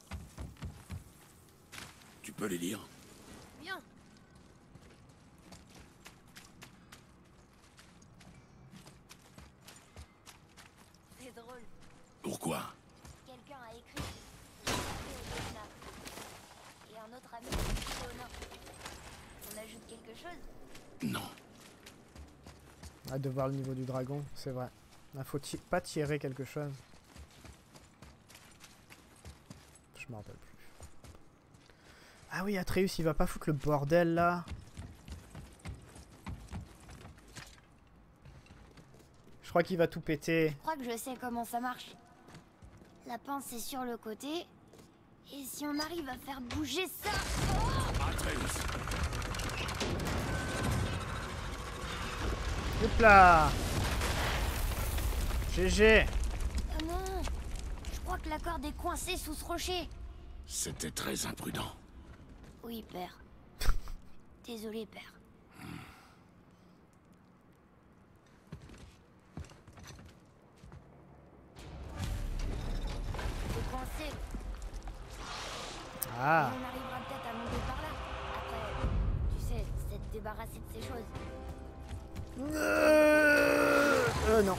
Tu peux les lire? Bien. C'est drôle. Pourquoi? Quelqu'un a écrit Léona. Et un autre ami, Léona. On ajoute quelque chose? Non. Hâte de voir le niveau du dragon, c'est vrai. Il faut pas tirer quelque chose. Je me rappelle plus. Ah oui, Atreus, il va pas foutre le bordel là. Je crois qu'il va tout péter. Je crois que je sais comment ça marche. La pince est sur le côté. Et si on arrive à faire bouger ça... Atreus. Hop là. GG. Oh non! Je crois que la corde est coincée sous ce rocher. C'était très imprudent. Oui, père. Désolé, père. C'est coincé. Ah. Et on arrivera peut-être à monter par là. Après, tu sais, c'est te débarrasser de ces choses. Non.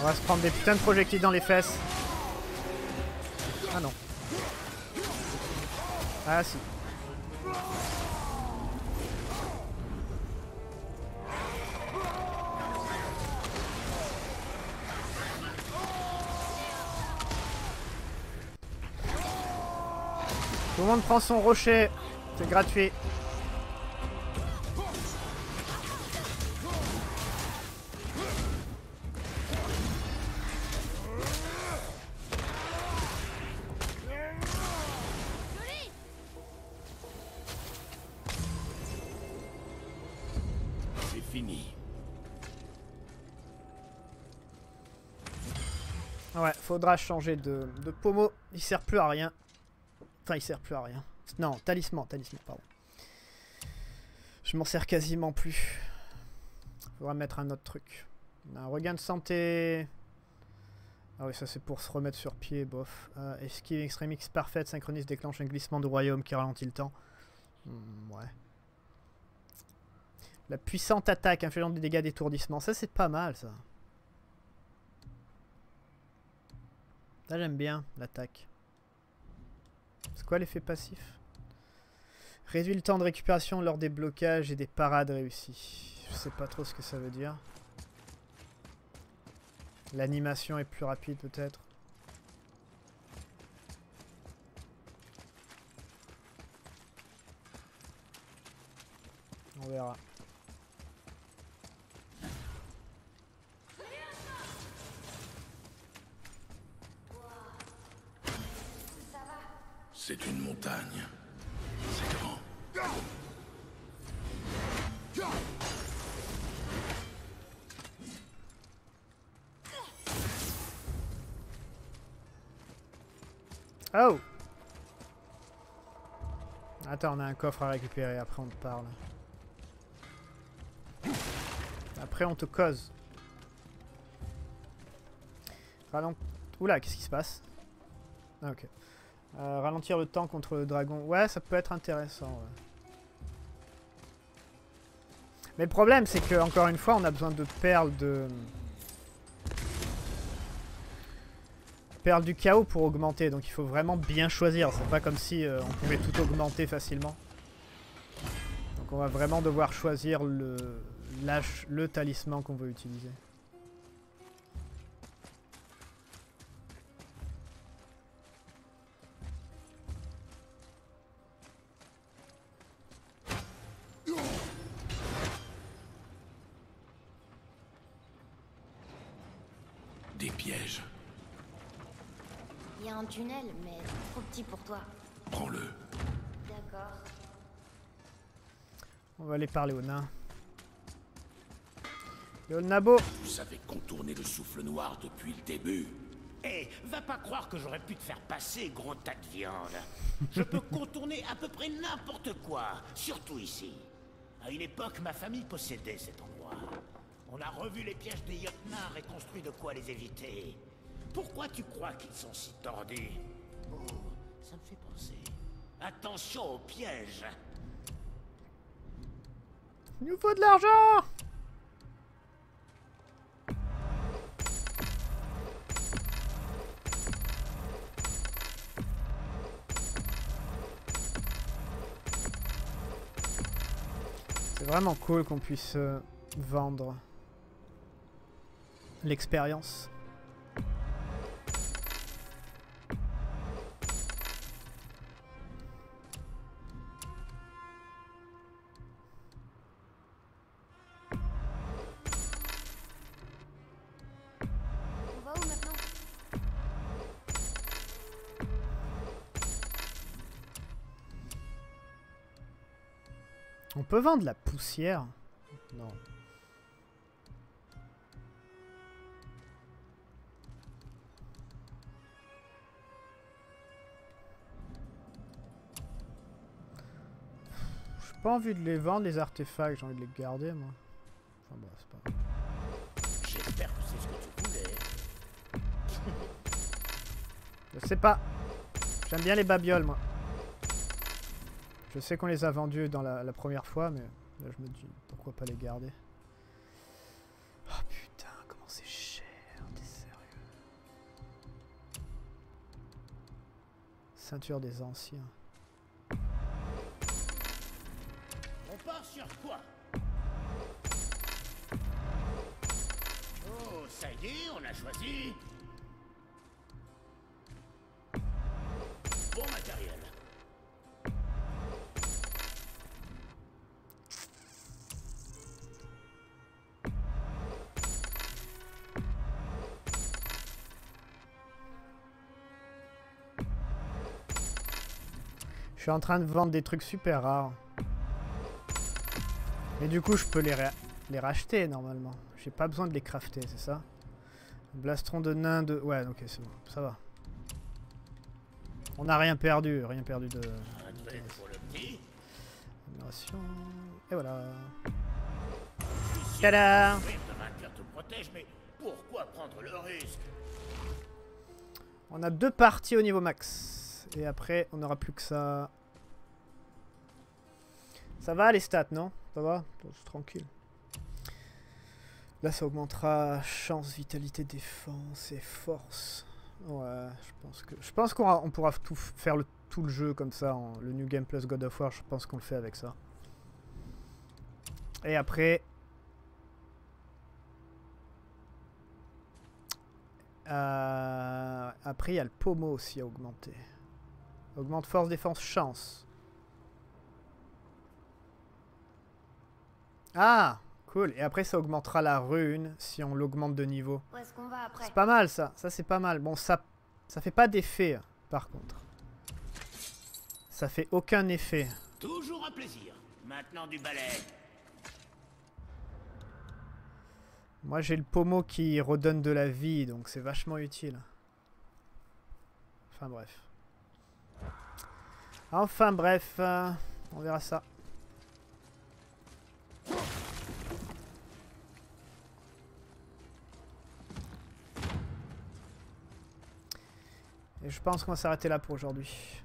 On va se prendre des putains de projectiles dans les fesses. Ah non. Ah si. Tout le monde prend son rocher. C'est gratuit. C'est fini. Ouais, faudra changer de pommeau. Il sert plus à rien. Enfin, il sert plus à rien. Non, talisman, pardon. Je m'en sers quasiment plus. Faudra mettre un autre truc. On a un regain de santé. Ah oui, ça c'est pour se remettre sur pied, bof. Esquive Extremix parfaite, synchronise, déclenche un glissement de royaume qui ralentit le temps. Ouais. La puissante attaque, infligeant des dégâts d'étourdissement. Ça c'est pas mal ça. Là j'aime bien l'attaque. C'est quoi l'effet passif? Réduit le temps de récupération lors des blocages et des parades réussies. Je sais pas trop ce que ça veut dire. L'animation est plus rapide peut-être. On verra. C'est une montagne. C'est grand. Oh! Attends, on a un coffre à récupérer, après on te parle. Après on te cause. Oula, qu'est-ce qui se passe? Ah ok. Ralentir le temps contre le dragon. Ouais, ça peut être intéressant. Ouais. Mais le problème, c'est que encore une fois, on a besoin de perles de... Perles du chaos pour augmenter. Donc il faut vraiment bien choisir. C'est pas comme si on pouvait tout augmenter facilement. Donc on va vraiment devoir choisir le talisman qu'on veut utiliser. Des pièges. Il y a un tunnel, mais trop petit pour toi. Prends-le. D'accord. On va aller parler au nain. Yo le nabo! Vous savez contourner le souffle noir depuis le début. Eh, va pas croire que j'aurais pu te faire passer, gros tas de viande. Je peux contourner à peu près n'importe quoi, surtout ici. À une époque, ma famille possédait cet endroit. On a revu les pièges des Jotnar et construit de quoi les éviter. Pourquoi tu crois qu'ils sont si tordus? Oh, ça me fait penser. Attention aux pièges. Il nous faut de l'argent! C'est vraiment cool qu'on puisse vendre l'expérience. On va où maintenant? On peut vendre la poussière? Non. J'ai pas envie de les vendre, les artefacts, j'ai envie de les garder moi. Enfin bon, c'est pas grave. J'espère que c'est ce que tu voulais. Je sais pas. J'aime bien les babioles moi. Je sais qu'on les a vendus dans la première fois, mais là je me dis pourquoi pas les garder. Oh putain, comment c'est cher, des Ceinture des anciens. On part sur quoi? Oh, ça y est, on a choisi. Bon matériel. Je suis en train de vendre des trucs super rares. Et du coup, je peux les racheter normalement. J'ai pas besoin de les crafter, c'est ça? Blastron de nain de... Ouais, ok, c'est bon, ça va. On n'a rien perdu de... Un trait pour le petit. Amélioration. Et voilà. Tada! Oui, de vainqueur te protège, mais pourquoi prendre le risque? On a 2 parties au niveau max. Et après, on n'aura plus que ça. Ça va les stats, non? Ça va? C'est tranquille. Là, ça augmentera chance, vitalité, défense et force. Ouais, je pense qu'on pourra tout faire tout le jeu comme ça. Le New Game Plus God of War, je pense qu'on le fait avec ça. Et après... après, il y a le pommeau aussi à augmenter. Augmente force, défense, chance. Ah, cool. Et après, ça augmentera la rune si on l'augmente de niveau. Où est-ce qu'on va après? C'est pas mal, ça. Ça, c'est pas mal. Bon, ça fait pas d'effet, par contre. Ça fait aucun effet. Toujours un plaisir. Maintenant du balai. Moi, j'ai le pommeau qui redonne de la vie, donc c'est vachement utile. Enfin, bref. Enfin, bref. On verra ça. Et je pense qu'on va s'arrêter là pour aujourd'hui.